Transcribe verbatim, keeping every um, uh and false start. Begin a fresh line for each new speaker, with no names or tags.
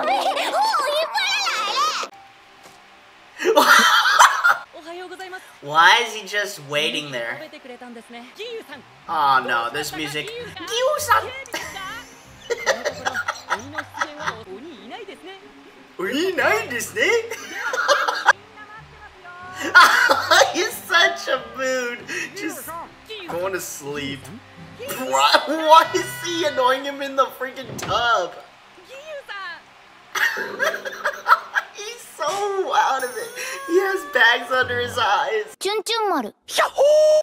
Why is he just waiting there? Oh no, this music. Giyu San! He's such a mood. Just going to sleep. Why, why is he annoying him in the freaking tub? He's so out of it. He has bags under his eyes.